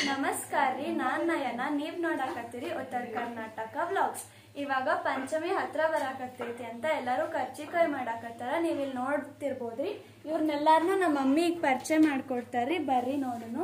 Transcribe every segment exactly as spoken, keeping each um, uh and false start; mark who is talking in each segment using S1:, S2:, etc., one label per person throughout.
S1: ನಮಸ್ಕಾರ ರೀ, ನಾನ್ ನಯನ. ನೀವ್ ನೋಡಾಕತ್ತೀರಿ ಉತ್ತರ ಕರ್ನಾಟಕ ವ್ಲಾಗ್ಸ್. ಇವಾಗ ಪಂಚಮಿ ಹತ್ರ ಬರಾಕತ್ತೈತಿ ಅಂತ ಎಲ್ಲರೂ ಕರ್ಚಿಕಾಯಿ ಮಾಡಾಕತ್ತಾರ. ನೀವ್ ಇಲ್ಲಿ ನೋಡ್ತಿರ್ಬೋದ್ರಿ. ಇವ್ರನ್ನೆಲ್ಲಾರನು ನಮ್ಮ ಮಮ್ಮಿ ಈಗ ಪರಿಚಯ ಮಾಡ್ಕೊಡ್ತಾರ್ರಿ. ಬರ್ರಿ ನೋಡೋನು.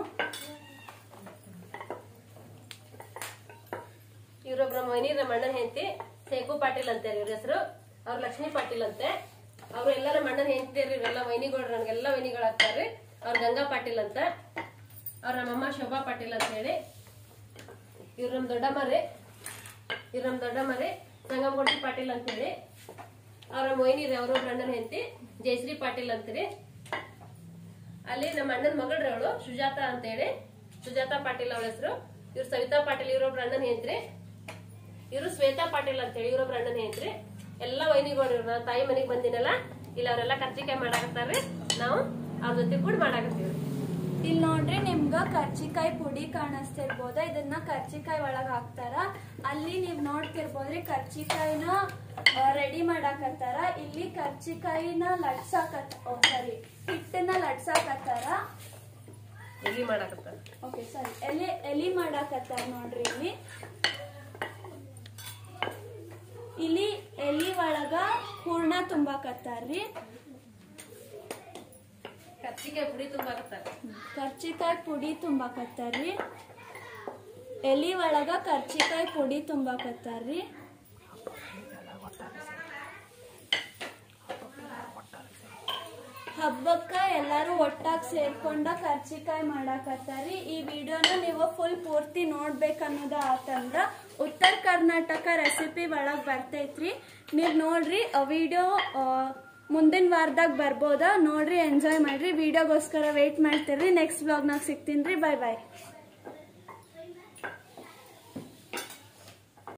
S2: ಇವ್ರೊಬ್ರ ಮನಿ ನಮ್ಮ ಅಣ್ಣನ ಹೆಂಡತಿ ಸೇಕು ಪಾಟೀಲ್ ಅಂತಾರೆ. ಇವ್ರ ಹೆಸರು ಅವ್ರ ಲಕ್ಷ್ಮೀ ಪಾಟೀಲ್ ಅಂತೆ. ಅವ್ರು ಎಲ್ಲ ನಮ್ಮ ಅಣ್ಣನ ಹೆಂಡತಿಯರು. ಇವರೆಲ್ಲ ವೈನಿಗಳು, ನನ್ಗೆಲ್ಲ ವೈನಿಗಳಾಗ್ತಾರ್ರಿ. ಅವ್ರ ಗಂಗಾ ಪಾಟೀಲ್ ಅಂತ. ಅವ್ರ ನಮ್ಮಮ್ಮ ಶೋಭಾ ಪಾಟೀಲ್ ಅಂತ ಹೇಳಿ. ಇವ್ರ ನಮ್ ದೊಡ್ಡಮ್ಮ ರೀ. ಇವ್ರ ನಮ್ ದೊಡ್ಡಮ್ಮ ರೀ ಸಂಗಮಗೊಂಡಿ ಪಾಟೀಲ್ ಅಂತ ಹೇಳಿ. ಅವ್ರ ಮೊಯ್ನಿ ರೀ. ಅವ್ರೊಬ್ರ ಅಣ್ಣನ ಹೆಂಡತಿ ಜಯಶ್ರೀ ಪಾಟೀಲ್ ಅಂತೀರಿ. ಅಲ್ಲಿ ನಮ್ಮ ಅಣ್ಣನ ಮಗಳ್ರಿ ಅವಳು ಸುಜಾತ ಅಂತ ಹೇಳಿ. ಸುಜಾತಾ ಪಾಟೀಲ್ ಅವಳ ಹೆಸರು. ಇವ್ರು ಸವಿತಾ ಪಾಟೀಲ್ ಇವ್ರೊಬ್ರ ಅಣ್ಣನ ಹೆಂಡ್ರಿ. ಇವ್ರು ಶ್ವೇತಾ ಪಾಟೀಲ್ ಅಂತ ಹೇಳಿ ಇವ್ರೊಬ್ರ ಅಣ್ಣನ ಹೆಂಡ್ರಿ. ಎಲ್ಲಾ ವೈನಿಗಳು. ಇವ್ರ ನಾನು ತಾಯಿ ಮನೆಗೆ ಬಂದಿನಲ್ಲ, ಇಲ್ಲಿ ಅವ್ರೆಲ್ಲ ಕರ್ಚಿಕಾಯಿ ಮಾಡಾಕತ್ತಾರ್ರಿ. ನಾವು ಅವ್ರ ಜೊತೆ ಕೂಡ ಮಾಡಾಕತ್ತೀವ್ರಿ.
S1: ಇಲ್ಲಿ ನೋಡ್ರಿ, ನಿಮ್ಗ ಕರ್ಚಿಕಾಯಿ ಪುಡಿ ಕಾಣಿಸ್ತಿರ್ಬೋದ. ಇದನ್ನ ಕರ್ಚಿಕಾಯಿ ಒಳಗ ಹಾಕ್ತಾರ. ಅಲ್ಲಿ ನೀವ್ ನೋಡ್ತಿರ್ಬೋದ್ರಿ, ಕರ್ಚಿಕಾಯಿನ ರೆಡಿ ಮಾಡಾಕತ್ತಾರ. ಇಲ್ಲಿ ಕರ್ಚಿಕಾಯಿನ ಲಟ್ಸಾಕತ್ತ ಸರಿ ಹಿಟ್ಟನ್ನ ಲಟ್ಸಾಕತ್ತಾರ.
S2: ಎಲಿ ಮಾಡಾಕತ್ತಾರ.
S1: ಓಕೆ ಸರಿ, ಎಲೆ ಎಲಿ ಮಾಡಾಕತ್ತಾರ ನೋಡ್ರಿ. ಇಲ್ಲಿ ಇಲ್ಲಿ ಎಲಿ ಒಳಗ ಹೂರ್ಣ ತುಂಬಾಕತ್ತಾರ್ರಿ.
S2: ಕರ್ಚಿಕಾಯಿ ಪುಡಿ ತುಂಬಾಕತ್ತಾರ.
S1: ಕರ್ಚಿಕಾಯಿ ಪುಡಿ ತುಂಬಾಕತ್ತಾರ್ರಿ. ಎಲಿ ಒಳಗ ಕರ್ಚಿಕಾಯಿ ಪುಡಿ ತುಂಬಾಕತ್ತಾರ್ರಿ. ಹಬ್ಬಕ್ಕ ಎಲ್ಲಾರು ಒಟ್ಟಾಗಿ ಸೇರ್ಕೊಂಡ ಕರ್ಚಿಕಾಯಿ ಮಾಡಾಕತ್ತಾರಿ. ಈ ವಿಡಿಯೋನ ನೀವು ಫುಲ್ ಪೂರ್ತಿ ನೋಡ್ಬೇಕನ್ನೋದ ಆತಂದ್ರ ಉತ್ತರ ಕರ್ನಾಟಕ ರೆಸಿಪಿ ಒಳಗ್ ಬರ್ತೈತ್ರಿ. ನೀವ್ ನೋಡ್ರಿ. ವಿಡಿಯೋ ಮುಂದಿನ ವಾರದಾಗ ಬರ್ಬೋದ. ನೋಡ್ರಿ, ಎಂಜಾಯ್ ಮಾಡ್ರಿ. ವಿಡಿಯೋಗೋಸ್ಕರ ವೇಟ್ ಮಾಡ್ತೀರಿ. ನೆಕ್ಸ್ಟ್ ಬ್ಲಾಗ್ನಾಗ ಸಿಗ್ತೀನಿ. ಬಾಯ್ ಬಾಯ್.